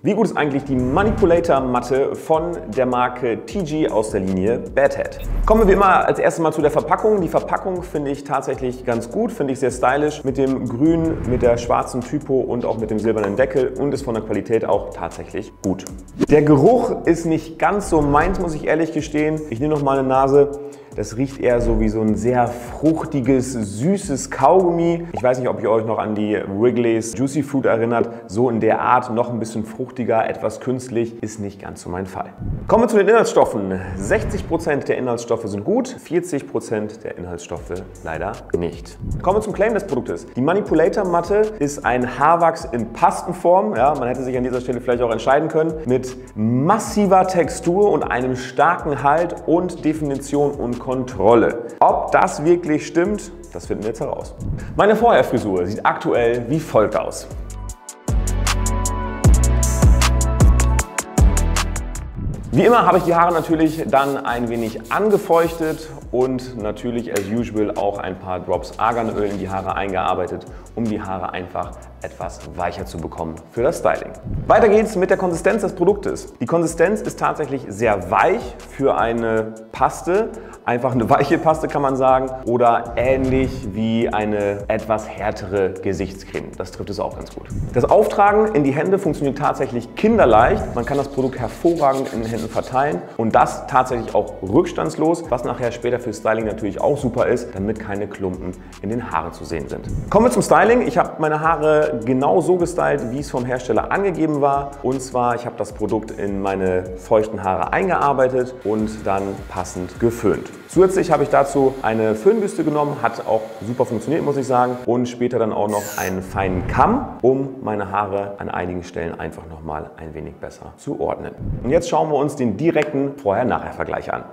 Wie gut ist eigentlich die Manipulator-Matte von der Marke TG aus der Linie Bad Head? Kommen wir wie immer als erstes mal zu der Verpackung. Die Verpackung finde ich tatsächlich ganz gut, finde ich sehr stylisch. Mit dem grünen, mit der schwarzen Typo und auch mit dem silbernen Deckel und ist von der Qualität auch tatsächlich gut. Der Geruch ist nicht ganz so meins, muss ich ehrlich gestehen. Ich nehme noch mal eine Nase. Das riecht eher so wie so ein sehr fruchtiges, süßes Kaugummi. Ich weiß nicht, ob ihr euch noch an die Wrigley's Juicy Fruit erinnert. So in der Art, noch ein bisschen fruchtiger, etwas künstlich, ist nicht ganz so mein Fall. Kommen wir zu den Inhaltsstoffen. 60% der Inhaltsstoffe sind gut, 40% der Inhaltsstoffe leider nicht. Kommen wir zum Claim des Produktes. Die Manipulator-Matte ist ein Haarwachs in Pastenform. Ja, man hätte sich an dieser Stelle vielleicht auch entscheiden können. Mit massiver Textur und einem starken Halt und Definition und Kontrolle. Ob das wirklich stimmt, das finden wir jetzt heraus. Meine Vorherfrisur sieht aktuell wie folgt aus. Wie immer habe ich die Haare natürlich dann ein wenig angefeuchtet und natürlich as usual auch ein paar Drops Arganöl in die Haare eingearbeitet, um die Haare einfach etwas weicher zu bekommen für das Styling. Weiter geht's mit der Konsistenz des Produktes. Die Konsistenz ist tatsächlich sehr weich für eine Paste. Einfach eine weiche Paste kann man sagen oder ähnlich wie eine etwas härtere Gesichtscreme. Das trifft es auch ganz gut. Das Auftragen in die Hände funktioniert tatsächlich kinderleicht. Man kann das Produkt hervorragend in den Händen verteilen und das tatsächlich auch rückstandslos, was nachher später für Styling natürlich auch super ist, damit keine Klumpen in den Haaren zu sehen sind. Kommen wir zum Styling. Ich habe meine Haare genau so gestylt, wie es vom Hersteller angegeben war. Und zwar, ich habe das Produkt in meine feuchten Haare eingearbeitet und dann passend geföhnt. Zusätzlich habe ich dazu eine Föhnbürste genommen, hat auch super funktioniert, muss ich sagen. Und später dann auch noch einen feinen Kamm, um meine Haare an einigen Stellen einfach nochmal ein wenig besser zu ordnen. Und jetzt schauen wir uns den direkten Vorher-Nachher-Vergleich an.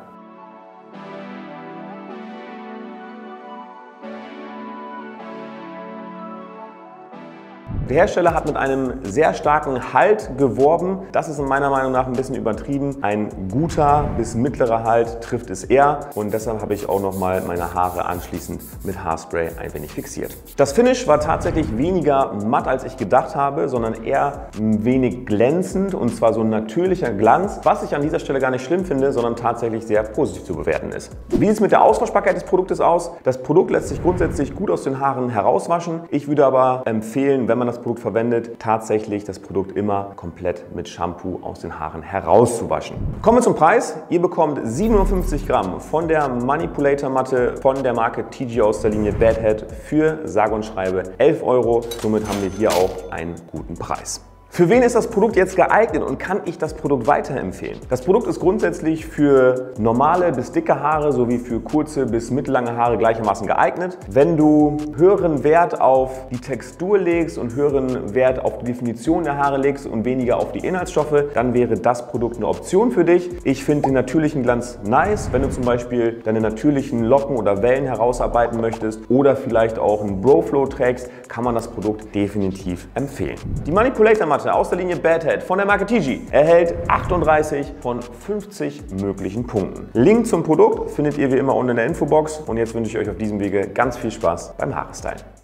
Der Hersteller hat mit einem sehr starken Halt geworben. Das ist in meiner Meinung nach ein bisschen übertrieben. Ein guter bis mittlerer Halt trifft es eher und deshalb habe ich auch nochmal meine Haare anschließend mit Haarspray ein wenig fixiert. Das Finish war tatsächlich weniger matt, als ich gedacht habe, sondern eher ein wenig glänzend und zwar so ein natürlicher Glanz, was ich an dieser Stelle gar nicht schlimm finde, sondern tatsächlich sehr positiv zu bewerten ist. Wie sieht es mit der Auswaschbarkeit des Produktes aus? Das Produkt lässt sich grundsätzlich gut aus den Haaren herauswaschen. Ich würde aber empfehlen, wenn man das Produkt verwendet, tatsächlich das Produkt immer komplett mit Shampoo aus den Haaren herauszuwaschen. Kommen wir zum Preis. Ihr bekommt 750 Gramm von der Manipulator-Matte von der Marke TG aus der Linie Bad Head für sage und schreibe 11 Euro. Somit haben wir hier auch einen guten Preis. Für wen ist das Produkt jetzt geeignet und kann ich das Produkt weiterempfehlen? Das Produkt ist grundsätzlich für normale bis dicke Haare sowie für kurze bis mittellange Haare gleichermaßen geeignet. Wenn du höheren Wert auf die Textur legst und höheren Wert auf die Definition der Haare legst und weniger auf die Inhaltsstoffe, dann wäre das Produkt eine Option für dich. Ich finde den natürlichen Glanz nice, wenn du zum Beispiel deine natürlichen Locken oder Wellen herausarbeiten möchtest oder vielleicht auch einen Bro-Flow trägst, kann man das Produkt definitiv empfehlen. Die Manipulator-Matte aus der Linie Bad Head von der Marke TG erhält 38 von 50 möglichen Punkten. Link zum Produkt findet ihr wie immer unten in der Infobox und jetzt wünsche ich euch auf diesem Wege ganz viel Spaß beim Haarestylen.